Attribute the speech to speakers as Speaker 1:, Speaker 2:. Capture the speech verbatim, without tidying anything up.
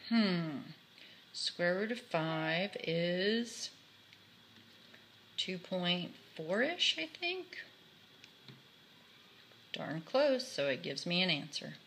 Speaker 1: Hmm. Square root of five is two point four-ish, I think. Darn close, so it gives me an answer.